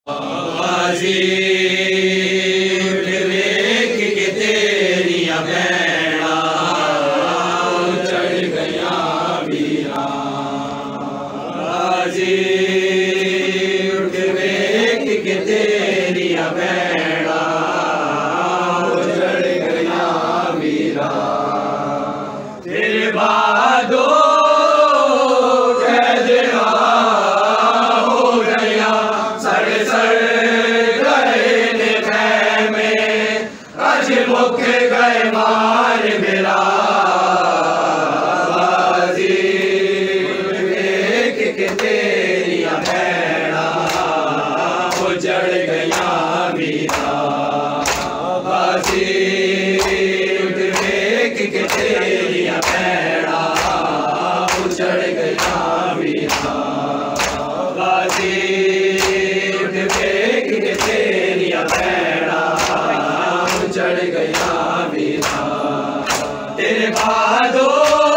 बाजी वेख के तेरिया भैणा चढ़ गया वीरा। बाजी वेख के तेरिया भैणा चढ़ गया वीरा। तेरे बादो मुख गए मार मेरा। बाजी वेख के तेरिया भैणा उजड़ गया वीरा। बाजी वेख के तेरिया भैणा उजड़ गया वीरा। बाजी वेख के तेरिया भैणा चढ़ गया वीरा। तेरे भादो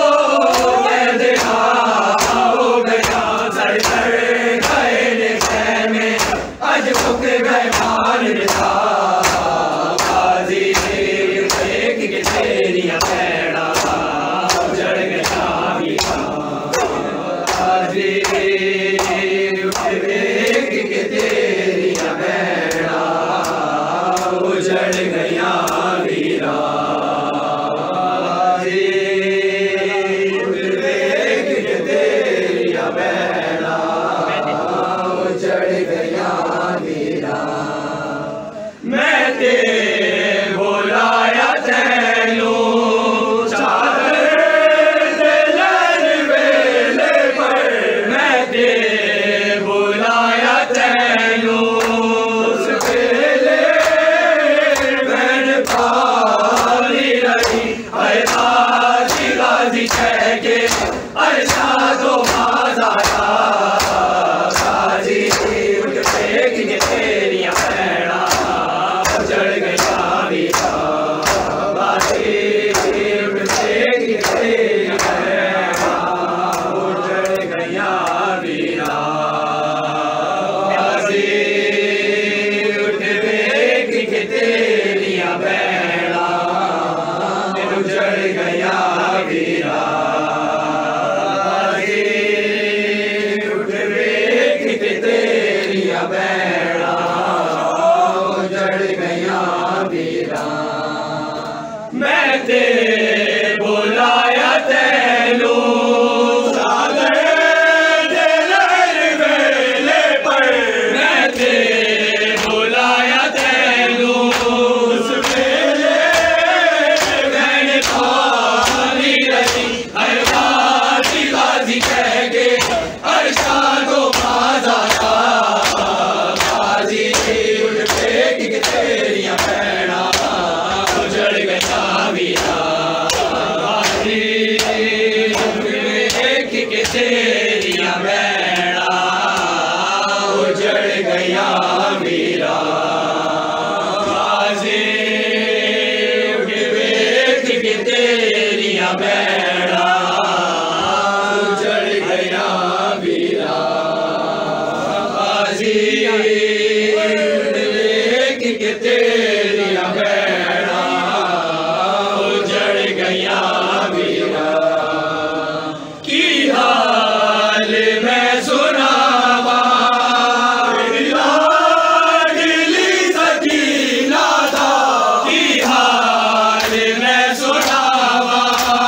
हो गया सड़ सड़ गए में अज मुक गए मान मेरा। बाजी वेख के तेरिया भैणा चढ़ गया वीरा। बाजी वेख के तेरिया भैणा उजड़ गया वीरा। वेख के तेरिया भैणा उजड़ गया वीरा। मैं ते बुलाया तैनू चादर दिलन वेले पर। मैं ते बुलाया तैनू उस वेले गाजी गाजी कह के अरशादो बाज़ारा। गाजी उठ फेंक के तेरिया भैणा उजड़ गया वीरा। बाजी उठ फेंक के तेरिया भैणा उजड़ गया वीरा। बाजी उठ फेंक के तेरिया भैणा उजड़ गया वीरा। उठ वेख के तेरिया भैणा उजड़ गया वीरा। मैं ते बुलाया तैनू चादर दिलन वेले पर। मैं ते बुलाया तैनू उस वेले गाजी कह के अरशादो बाज़ारा। गाजी उठ फेंक के तेरिया भैणा उजड़ गया वीरा। गाजी वेख के तेरिया भैणा उजड़ गया वीरा। गाजी वेख के तेरिया भैणा उजड़ गया वीरा। बाजी वेख के तेरिया भैणा उजड़ गया वीरा। की हाल मैं सुनावा लाडली सकीना दा। की हाल मैं सुनावा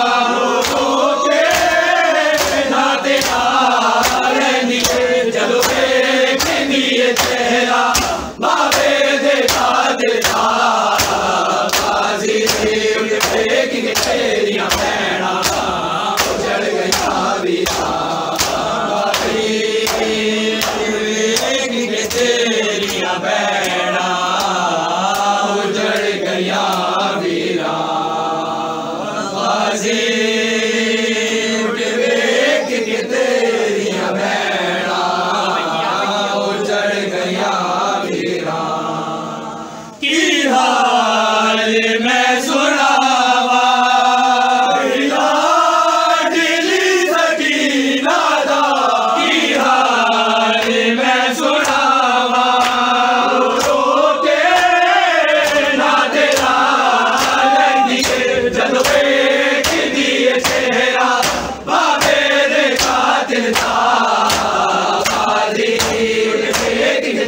जलो वेख दिए चेहरा बाबे देखा देखा। बाजी उठ फेंक के तेरिया भैणा उजड़ गया वीरा। बाजी वेख के तेरिया भैणा उजड़ गया वीरा। बाजी उठ वेख के तेरिया भैणा उजड़ गया वीरा। की हाल मैं सुनावा लाडली सकीना दा। की हाल मैं सुनावा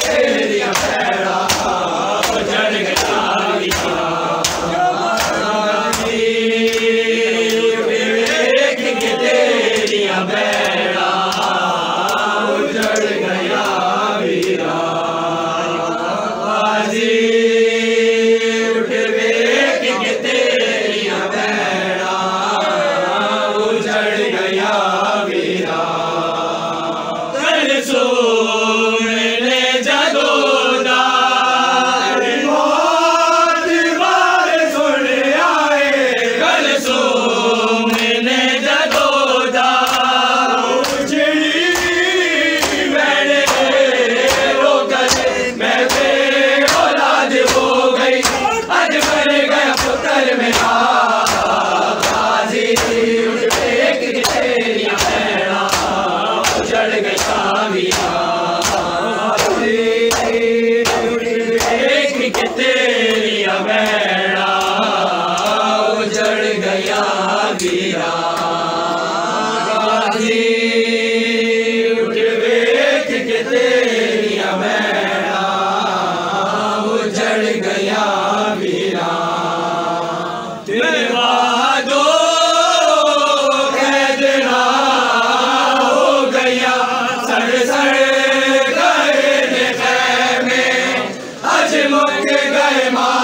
तेरिया भैड़ा उजड़ गया वीरा देख के तेरिया भैड़ा उजड़ गया वीरा गाजी उठ देख के तेरिया भैड़ा उजड़ गया वीरा कल सो मैंने जगोदा बहुत बार सुन आए कल सो मैंने जगोदा उजड़ी मैंने रो कर मैं औलाद हो गई आज मर गया पुत्र मेरा गाजी उठ देख के तेरिया भैड़ा उजड़ गया वीरा देख के तेरिया भैड़ा उजड़ गया वीरा गाजी उठ देख के तेरिया भैड़ा उजड़ गया वीरा तेरे वादो कह देना हो गया सड़ सड़ गए खैमे आज मुक गए माँ